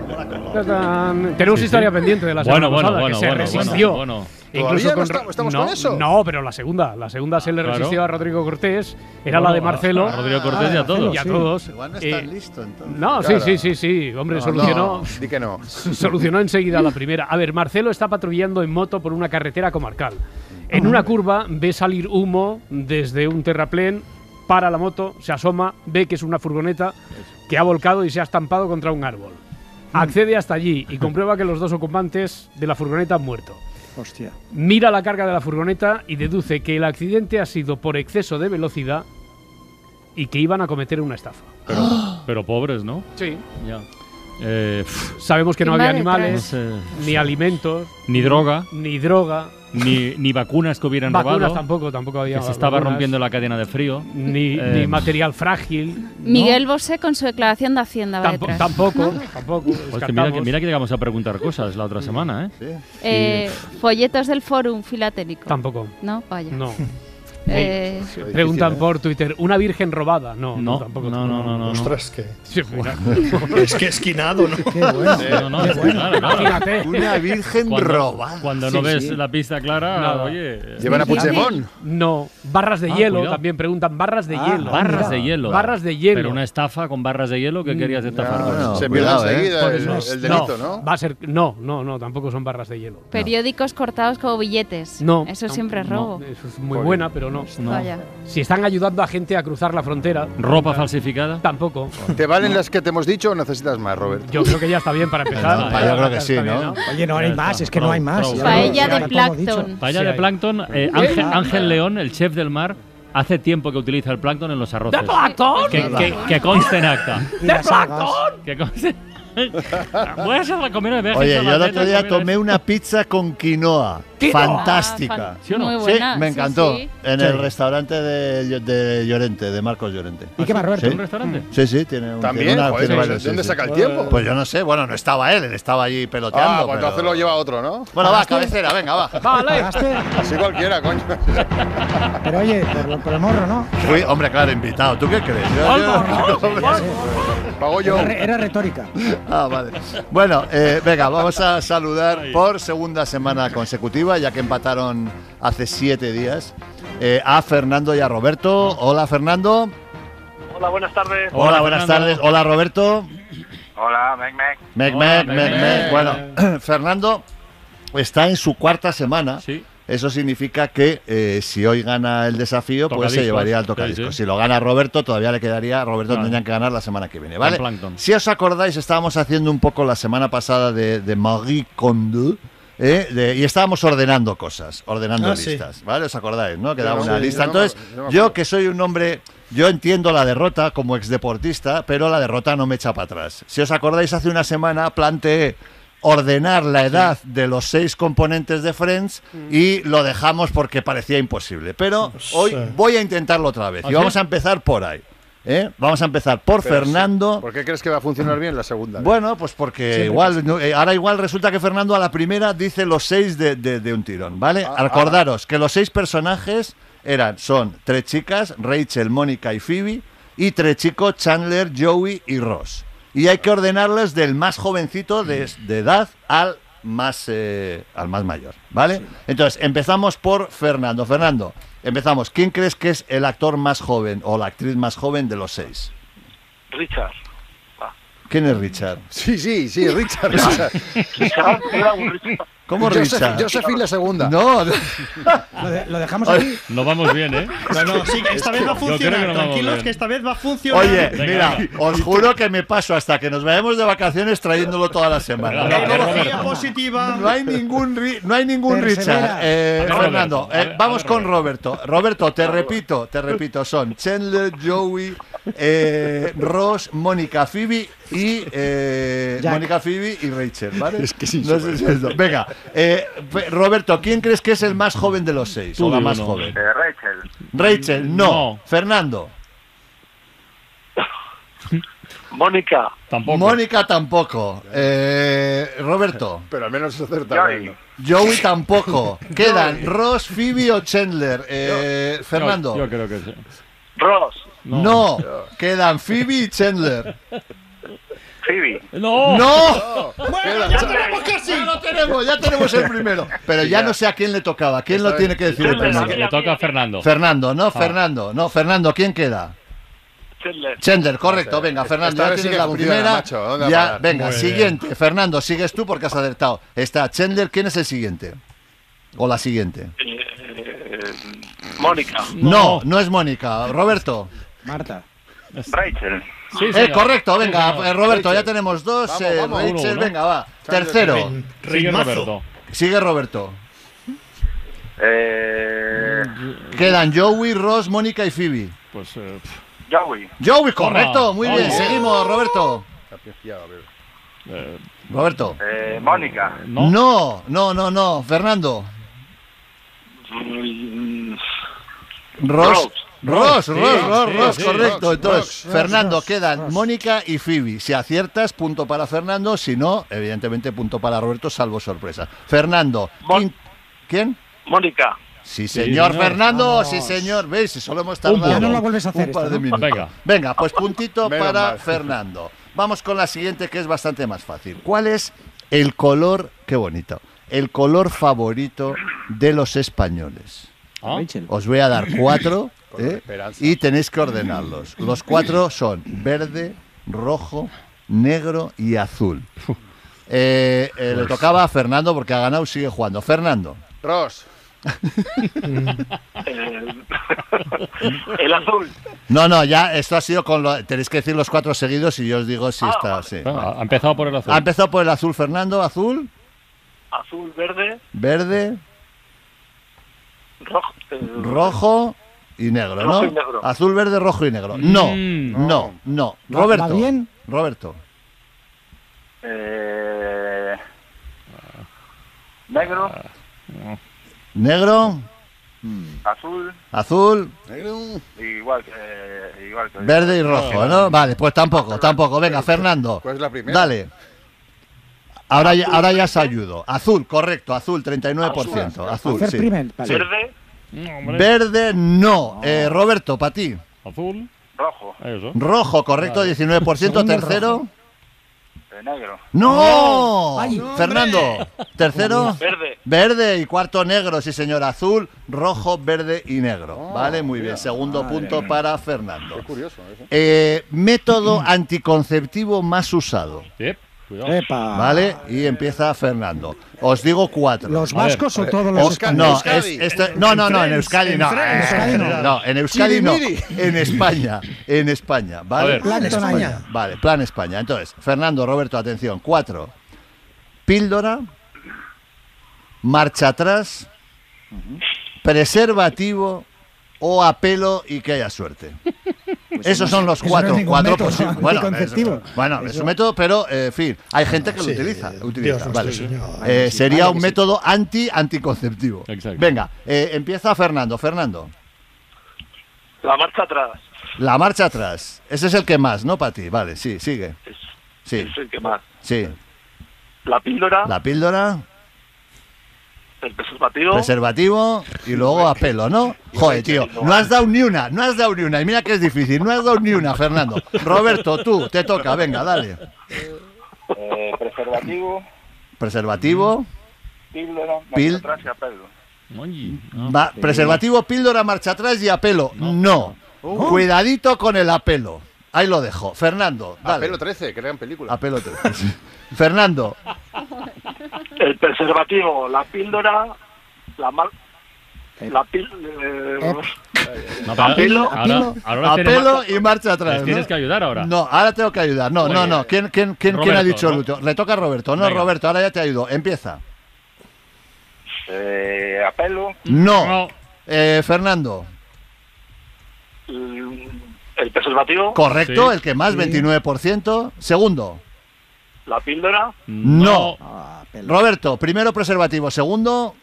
Speaker 6: colocan?
Speaker 25: Tenemos historia pendiente de la semana pasada, que se resistió.
Speaker 14: ¿Todavía
Speaker 25: Incluso
Speaker 14: no estamos con eso?
Speaker 25: No, pero la segunda se le resistió a Rodrigo Cortés, era la de Marcelo. A Rodrigo Cortés y a todos. Y a todos.
Speaker 6: Igual no estás listo entonces.
Speaker 25: No,
Speaker 14: Claro.
Speaker 25: sí. Hombre, solucionó.
Speaker 14: No, di que no.
Speaker 25: Solucionó enseguida la primera. A ver, Marcelo está patrullando en moto por una carretera comarcal. En una curva ve salir humo desde un terraplén, para la moto, se asoma, ve que es una furgoneta que ha volcado y se ha estampado contra un árbol. Accede hasta allí y comprueba que los dos ocupantes de la furgoneta han muerto.
Speaker 17: Hostia.
Speaker 25: Mira la carga de la furgoneta y deduce que el accidente ha sido por exceso de velocidad y que iban a cometer una estafa.
Speaker 3: Pero pobres, ¿no?
Speaker 25: Sí.
Speaker 3: Ya.
Speaker 25: Sabemos que no había animales,
Speaker 3: No sé.
Speaker 25: ni alimentos,
Speaker 3: Ni droga.
Speaker 25: ni droga,
Speaker 3: Ni vacunas que hubieran
Speaker 25: vacunas
Speaker 3: robado.
Speaker 25: tampoco había.
Speaker 3: Que se estaba
Speaker 25: vacunas,
Speaker 3: rompiendo la cadena de frío.
Speaker 25: ni material frágil.
Speaker 20: Miguel Bosé con su declaración de Hacienda va detrás.
Speaker 25: Tampoco.
Speaker 3: Hostia, mira que llegamos a preguntar cosas la otra semana, ¿eh?
Speaker 20: Folletos del Fórum Filatélico.
Speaker 25: Tampoco.
Speaker 20: No, vaya.
Speaker 25: No. Preguntan por Twitter, ¿una virgen robada? No, tampoco.
Speaker 3: No.
Speaker 10: Ostras, que.
Speaker 25: Sí,
Speaker 10: Es que esquinado, ¿no?
Speaker 25: Qué bueno.
Speaker 3: Qué bueno. Claro.
Speaker 25: Imagínate.
Speaker 6: Una virgen robada.
Speaker 3: Cuando no ves la pista clara,
Speaker 25: Nada.
Speaker 3: oye.
Speaker 14: ¿Llevan a Puigdemont?
Speaker 25: No. Barras de hielo,
Speaker 3: cuidado.
Speaker 25: también preguntan. Barras de hielo.
Speaker 3: Barras de hielo.
Speaker 25: Barras de hielo.
Speaker 3: Pero una estafa con barras de hielo, ¿qué querías estafar? con eso?
Speaker 14: Se pierde enseguida
Speaker 25: Pues
Speaker 14: el delito, ¿no?
Speaker 25: Va a ser. No, tampoco son barras de hielo.
Speaker 20: Periódicos cortados como billetes.
Speaker 25: No.
Speaker 20: Eso siempre es robo.
Speaker 25: No, eso es muy buena, pero no.
Speaker 20: Vaya.
Speaker 25: Si están ayudando a gente a cruzar la frontera.
Speaker 3: ¿Ropa falsificada?
Speaker 25: Tampoco.
Speaker 14: ¿Te valen las que te hemos dicho o necesitas más, Robert?
Speaker 25: Yo creo que ya está bien para empezar.
Speaker 6: Yo creo que sí, ¿no?
Speaker 21: Oye, no hay más, es que no hay más.
Speaker 20: Paella de plancton.
Speaker 3: Paella de plancton. Ángel León, el chef del mar, hace tiempo que utiliza el plancton en los arroces.
Speaker 25: ¿De plancton?
Speaker 3: Que conste en acta.
Speaker 25: ¿De plancton?
Speaker 3: Que conste. Voy a ser la comida de
Speaker 6: Oye, yo el otro día tomé una pizza con quinoa. Fantástica.
Speaker 3: ¿Sí o no?
Speaker 20: Muy buena.
Speaker 6: Sí, me encantó.
Speaker 20: Sí.
Speaker 6: En el restaurante de Llorente, de Marcos Llorente.
Speaker 21: ¿Y qué más, Roberto?
Speaker 6: ¿Sí?
Speaker 3: ¿Un restaurante?
Speaker 6: Sí, tiene
Speaker 14: ¿También? Joder,
Speaker 6: tiene varios,
Speaker 14: ¿de dónde
Speaker 6: sí,
Speaker 14: saca
Speaker 6: sí.
Speaker 14: el tiempo?
Speaker 6: Pues yo no sé, bueno, no estaba él estaba allí peloteando.
Speaker 14: Ah, pues entonces
Speaker 6: pero-
Speaker 14: lo lleva otro, ¿no?
Speaker 6: Bueno, va, cabecera, venga, va.
Speaker 21: ¿Pagaste?
Speaker 14: Así cualquiera, coño.
Speaker 21: Pero oye, por el morro, ¿no?
Speaker 6: Fui, hombre, claro, invitado. ¿Tú qué crees?
Speaker 14: Pago yo.
Speaker 21: Era retórica.
Speaker 6: Ah, vale. Bueno, venga, vamos a saludar por segunda semana consecutiva, ya que empataron hace 7 días, a Fernando y a Roberto. Hola, Fernando.
Speaker 22: Hola, buenas tardes.
Speaker 6: Hola, buenas tardes. Hola, Roberto.
Speaker 4: Hola, Mec.
Speaker 6: Mec. Bueno, Fernando está en su cuarta semana.
Speaker 25: Sí.
Speaker 6: Eso significa que si hoy gana el desafío, pues se llevaría al tocadiscos. Si lo gana Roberto, todavía le quedaría. Roberto tendría que ganar la semana que viene, ¿vale? Si os acordáis, estábamos haciendo un poco la semana pasada de Marie Kondo. Y estábamos ordenando cosas, listas, ¿vale? ¿Os acordáis, no? Que daba una lista. Entonces, yo que soy un hombre, yo entiendo la derrota como exdeportista, pero la derrota no me echa para atrás. Si os acordáis, hace una semana planteé ordenar la edad de los 6 componentes de Friends y lo dejamos porque parecía imposible. Pero hoy voy a intentarlo otra vez y vamos a empezar por ahí. Vamos a empezar por Fernando.
Speaker 14: ¿Por qué crees que va a funcionar bien la segunda?
Speaker 6: Bueno, pues porque ahora igual resulta que Fernando a la primera dice los 6 de un tirón, ¿vale? Acordaros que los 6 personajes son 3 chicas, Rachel, Mónica y Phoebe, y 3 chicos, Chandler, Joey y Ross. Y hay que ordenarlos del más jovencito de edad al más mayor, ¿vale? Sí. Entonces, empezamos por Fernando. Fernando, empezamos. ¿Quién crees que es el actor más joven o la actriz más joven de los 6?
Speaker 4: Richard.
Speaker 6: ¿Quién es Richard?
Speaker 14: Sí, Richard.
Speaker 6: ¿Cómo Richard?
Speaker 14: Josephine la segunda.
Speaker 6: No.
Speaker 21: ¿Lo dejamos aquí?
Speaker 25: No vamos bien, ¿eh?
Speaker 10: No, sí, esta vez va a funcionar. Tranquilos, que esta vez va a funcionar.
Speaker 6: Oye, mira, os juro que me paso hasta que nos vayamos de vacaciones trayéndolo toda la semana.
Speaker 10: Energía positiva.
Speaker 6: No hay ningún Richard. Fernando, vamos con Roberto. Roberto, te repito, son Chandler, Joey, Ross, Mónica, Phoebe y Rachel, ¿vale?
Speaker 14: Es que sí.
Speaker 6: No sé si es eso. Venga, Roberto, ¿quién crees que es el más joven de los 6? O la más joven. Rachel, no. Fernando. Mónica tampoco. Roberto.
Speaker 14: Pero al menos se acerta.
Speaker 6: Joey tampoco. Quedan Ross, Phoebe o Chandler. Fernando.
Speaker 25: Yo creo que sí.
Speaker 4: Ross.
Speaker 6: No. Quedan Phoebe y Chandler.
Speaker 4: Phoebe.
Speaker 6: ¡No!
Speaker 10: Bueno, ya tenemos casi.
Speaker 6: Ya tenemos el primero. Pero ya no sé a quién le tocaba. ¿Quién lo tiene que decir el primero?
Speaker 25: Le toca a Fernando.
Speaker 6: Fernando, ¿quién queda? Chandler, correcto. Venga, Fernando, ya tienes la primera. Ya, venga, siguiente. Fernando, sigues tú porque has acertado. Está Chandler, ¿quién es el siguiente? ¿O la siguiente?
Speaker 4: Mónica.
Speaker 6: No es Mónica. Roberto.
Speaker 21: Marta.
Speaker 4: Rachel.
Speaker 25: Sí,
Speaker 6: correcto, venga, Roberto, Rachel. Ya tenemos 2.
Speaker 14: Vamos,
Speaker 6: Rachel, venga, va. Tercero. Sigue Roberto. Quedan Joey, Ross, Mónica y Phoebe.
Speaker 25: Pues
Speaker 6: Joey, correcto, muy bien. Seguimos, Roberto. Roberto.
Speaker 4: Mónica.
Speaker 6: No. Fernando. Ross, correcto. Entonces, Fernando, quedan Mónica y Phoebe. Si aciertas, punto para Fernando. Si no, evidentemente, punto para Roberto, salvo sorpresa. Fernando. ¿Quién?
Speaker 4: Mónica.
Speaker 6: Sí, señor Fernando, sí, señor. ¿Veis? Si solo hemos tardado
Speaker 21: ya no lo vuelves a hacer
Speaker 6: un par de minutos. Venga, pues puntito para Fernando. Vamos con la siguiente, que es bastante más fácil. ¿Cuál es el color, qué bonito, el color favorito de los españoles? Os voy a dar 4 y tenéis que ordenarlos. Los 4 son verde, rojo, negro y azul. Le tocaba a Fernando porque ha ganado y sigue jugando. Fernando.
Speaker 14: Ross.
Speaker 4: El azul.
Speaker 6: No, ya esto ha sido con tenéis que decir los 4 seguidos y yo os digo si está.
Speaker 25: Vale.
Speaker 6: Sí.
Speaker 25: Ha empezado por el azul.
Speaker 6: Ha empezado por el azul, Fernando. Azul.
Speaker 4: Azul, verde.
Speaker 6: Verde. Rojo y negro, ¿no?
Speaker 4: Rojo y negro.
Speaker 6: Azul, verde, rojo y negro. No. Roberto.
Speaker 21: ¿Va bien?
Speaker 6: Roberto.
Speaker 4: Negro.
Speaker 6: Negro. Azul.
Speaker 14: Negro.
Speaker 4: Igual que
Speaker 6: Verde y rojo, ¿no? Vale, pues tampoco. Venga, Fernando.
Speaker 14: ¿Cuál es la primera?
Speaker 6: Dale. Ahora ya os ayudo. Azul, correcto. Azul, 39%. Azul, sí.
Speaker 4: Verde.
Speaker 6: Verde, no. Roberto, para ti.
Speaker 25: Azul.
Speaker 4: Rojo.
Speaker 25: Eso.
Speaker 6: Rojo, correcto, 19%. Tercero.
Speaker 7: Negro.
Speaker 6: ¡No!
Speaker 7: Ay,
Speaker 6: Fernando, tercero.
Speaker 7: Verde.
Speaker 6: Verde y cuarto negro, sí señor. Azul, rojo, verde y negro. Vale, muy bien. Segundo punto para Fernando.
Speaker 14: Qué curioso eso.
Speaker 6: Método anticonceptivo más usado.
Speaker 21: Epa.
Speaker 6: Vale, y empieza Fernando. Os digo 4.
Speaker 21: ¿Los vascos o todos los españoles?
Speaker 6: No, en Euskadi no. No, en Euskadi no. En España. En España. ¿Vale?
Speaker 21: Plan España.
Speaker 6: Vale, plan España. Entonces, Fernando, Roberto, atención. 4. Píldora. Marcha atrás. Preservativo o apelo y que haya suerte. Pues esos son los 4 posibles. Bueno, es un método, pero en fin, hay gente que lo utiliza. Vale. Sería un método anticonceptivo. Venga, empieza Fernando.
Speaker 7: La marcha atrás.
Speaker 6: La marcha atrás. Ese es el que más, ¿no, para ti? Vale, sí, sigue. Sí.
Speaker 7: Es el que más.
Speaker 6: Sí.
Speaker 7: La píldora.
Speaker 6: La píldora.
Speaker 7: El preservativo.
Speaker 6: Preservativo y luego apelo, ¿no? Joder, tío, no has dado ni una. Y mira que es difícil, no has dado ni una, Fernando. Roberto, tú, te toca, venga, dale. Preservativo.
Speaker 7: Píldora, marcha atrás y apelo.
Speaker 6: Preservativo, píldora, marcha atrás y apelo. No. Cuidadito con el apelo. Ahí lo dejo. Fernando, dale.
Speaker 14: Apelo 13, crean película.
Speaker 6: Apelo 13. Fernando.
Speaker 7: El preservativo, la píldora,
Speaker 6: apelo y marcha atrás.
Speaker 3: Les tienes que ayudar ahora.
Speaker 6: No, ahora tengo que ayudar. No. ¿Quién ha dicho el último? Le toca a Roberto. No, venga. Roberto, ahora ya te ayudo. Empieza.
Speaker 7: Apelo.
Speaker 6: No. Fernando.
Speaker 7: El preservativo.
Speaker 6: Correcto, sí. El que más, 29%. Segundo.
Speaker 7: La píldora.
Speaker 6: No. Roberto, primero preservativo. Segundo.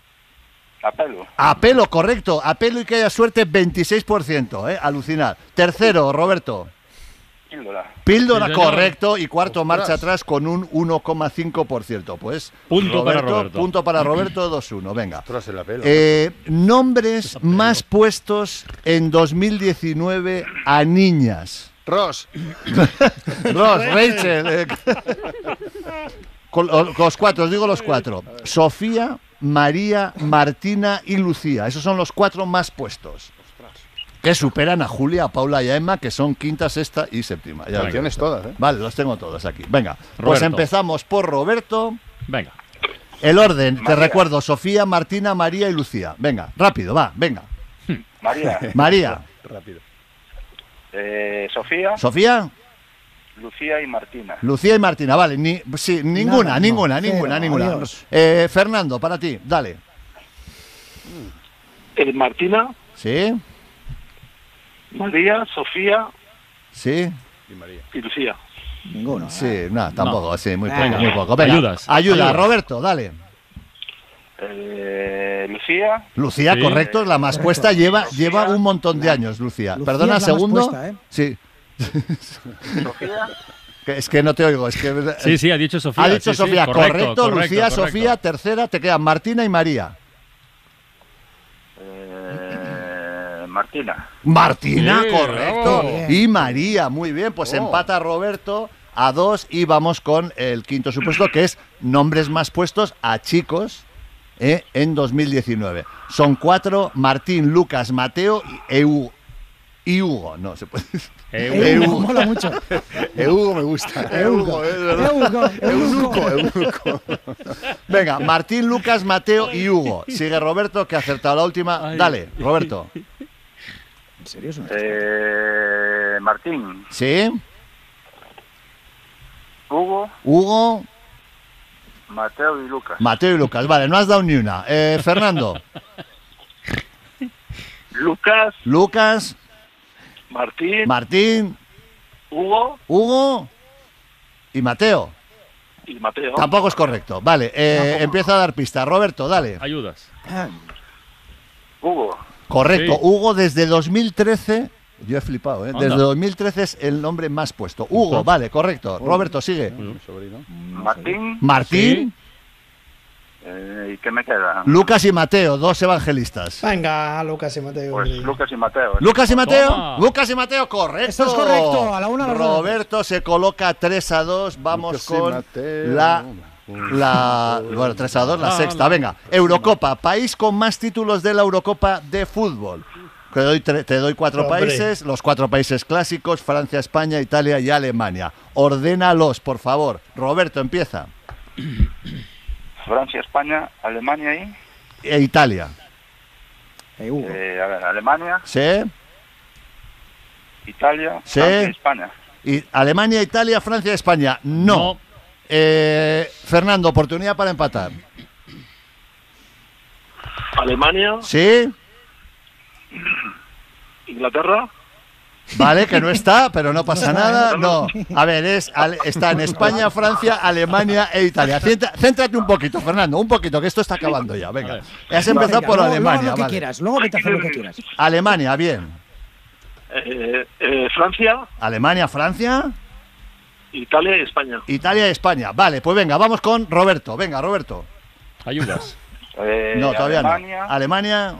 Speaker 6: Apelo, correcto. Apelo y que haya suerte, 26%. Alucinar. Tercero, Roberto. Píldora, correcto. Y cuarto, marcha atrás con un 1,5%. Pues
Speaker 3: punto
Speaker 6: para Roberto, 2-1. Venga. Nombres más puestos en 2019 a niñas.
Speaker 14: Ross,
Speaker 6: Rachel. Con los 4, os digo los 4. Sofía, María, Martina y Lucía. Esos son los 4 más puestos. Que superan a Julia, a Paula y a Emma, que son quinta, sexta y séptima.
Speaker 14: Ya tienes todas, ¿eh?
Speaker 6: Vale, los tengo todos aquí. Venga,
Speaker 3: Roberto.
Speaker 6: Pues empezamos por Roberto.
Speaker 3: Venga.
Speaker 6: El orden, te recuerdo, Sofía, Martina, María y Lucía. Venga, rápido, va, venga. María.
Speaker 7: Rápido. Sofía.
Speaker 6: Sofía.
Speaker 7: Lucía y Martina.
Speaker 6: Lucía y Martina, vale. Ninguna. Fernando, para ti, dale.
Speaker 7: Martina.
Speaker 6: Sí.
Speaker 7: María, Sofía.
Speaker 6: Sí.
Speaker 7: Y Lucía.
Speaker 21: Ninguno.
Speaker 6: Sí, nada, tampoco,
Speaker 3: no.
Speaker 6: Sí, muy poco. Venga, ayuda, Roberto, dale.
Speaker 7: Lucía.
Speaker 6: Lucía, sí. Correcto, es la más puesta, lleva un montón de años, Lucía. Perdona, segundo.
Speaker 21: Puesta,
Speaker 6: Sí.
Speaker 7: Sofía.
Speaker 6: Es que no te oigo, es que...
Speaker 3: Sí, ha dicho Sofía.
Speaker 6: Ha dicho Sofía, correcto, Lucía,
Speaker 3: correcto.
Speaker 6: Sofía, tercera, te quedan Martina y María. Martina, sí, correcto. Bravo. Y María, muy bien, pues empata Roberto a 2 y vamos con el quinto supuesto, que es nombres más puestos a chicos en 2019. Son 4, Martín, Lucas, Mateo y Hugo. No, se puede decir.
Speaker 21: Hugo, mola mucho.
Speaker 6: Hugo me gusta. Hugo. Venga, Martín, Lucas, Mateo y Hugo. Sigue Roberto, que ha acertado la última. Ay. Dale, Roberto.
Speaker 21: ¿En serio?
Speaker 7: Martín.
Speaker 6: Sí.
Speaker 7: Hugo. Mateo y Lucas.
Speaker 6: Vale, no has dado ni una. Fernando. Lucas. Martín. Hugo. Y Mateo. Tampoco es correcto. Vale, empiezo a dar pistas. Roberto, dale.
Speaker 3: Ayudas.
Speaker 7: Hugo.
Speaker 6: Correcto. Sí. Hugo desde 2013. Yo he flipado, ¿eh? Anda. Desde 2013 es el nombre más puesto. Hugo, vale, correcto. Roberto, sigue.
Speaker 7: Martín.
Speaker 6: Sí.
Speaker 7: ¿Y qué me queda?
Speaker 6: Lucas y Mateo, 2 evangelistas.
Speaker 10: Venga, Lucas y Mateo.
Speaker 7: Pues Lucas y Mateo.
Speaker 6: Lucas y Mateo.
Speaker 25: Toma.
Speaker 6: Lucas y Mateo, correcto.
Speaker 21: Eso es correcto, a la una a las dos.
Speaker 6: Roberto se coloca 3-2. Vamos
Speaker 14: Lucas y
Speaker 6: con
Speaker 14: Mateo.
Speaker 6: bueno, 3-2, la sexta. Venga, Eurocopa, país con más títulos de la Eurocopa de fútbol. Te doy 4 países, los 4 países clásicos: Francia, España, Italia y Alemania. Ordénalos, por favor. Roberto, empieza.
Speaker 7: Francia, España, Alemania y...
Speaker 6: E Italia.
Speaker 7: a ver, Alemania.
Speaker 6: Sí.
Speaker 7: Italia,
Speaker 6: Sí.
Speaker 7: Francia y España.
Speaker 6: Y Alemania, Italia, Francia, España. No. Fernando, oportunidad para empatar.
Speaker 7: Alemania,
Speaker 6: Sí.
Speaker 7: Inglaterra.
Speaker 6: Vale, que no está, pero no pasa nada. No. A ver, está en España, Francia, Alemania e Italia. Céntrate un poquito, Fernando, un poquito, que esto está acabando ya. Venga. Has empezado por Alemania.
Speaker 21: Luego lo que
Speaker 6: Vale.
Speaker 21: quieras, luego vete a hacer lo que quieras.
Speaker 6: Alemania, bien.
Speaker 7: Francia,
Speaker 6: Alemania, Francia,
Speaker 7: Italia y España.
Speaker 6: Italia y España. Vale, pues venga, vamos con Roberto. Venga, Roberto.
Speaker 25: Ayudas.
Speaker 6: No, todavía
Speaker 7: Alemania,
Speaker 6: no. Alemania,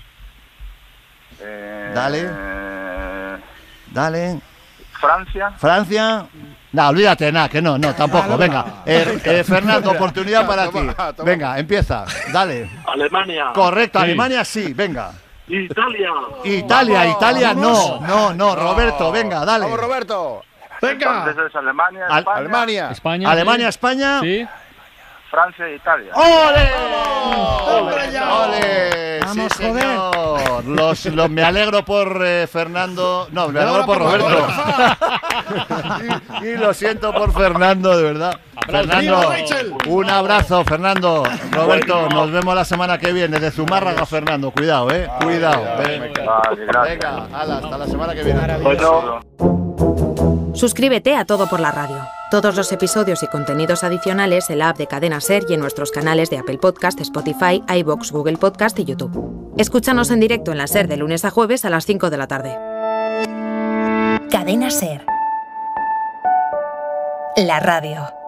Speaker 6: dale. Dale. Francia. No, olvídate, nada, que no, tampoco. Venga, Fernando, oportunidad para ti. Venga, empieza, dale.
Speaker 7: Alemania.
Speaker 6: Correcto, Alemania sí, venga.
Speaker 7: Italia.
Speaker 6: Italia no, Roberto, venga, dale.
Speaker 14: Vamos, Roberto.
Speaker 10: Venga.
Speaker 7: Entonces Alemania,
Speaker 14: Alemania.
Speaker 25: España.
Speaker 6: Alemania, España.
Speaker 25: Sí.
Speaker 7: Francia e Italia.
Speaker 6: ¡Ole!
Speaker 10: ¡Hombre, ya!
Speaker 6: ¡Ole!
Speaker 21: Vamos,
Speaker 6: Sí, señor. Me alegro por Fernando. No, me alegro por Roberto. y lo siento por Fernando, de verdad. Fernando, un abrazo, Fernando. Roberto, nos vemos la semana que viene. De Zumárraga, Fernando. Cuidado, cuidado. Venga, hasta la semana que viene.
Speaker 9: Suscríbete a Todo por la Radio. Todos los episodios y contenidos adicionales en la app de Cadena SER y en nuestros canales de Apple Podcast, Spotify, iVoox, Google Podcast y YouTube. Escúchanos en directo en la SER de lunes a jueves a las 5 de la tarde. Cadena SER. La radio.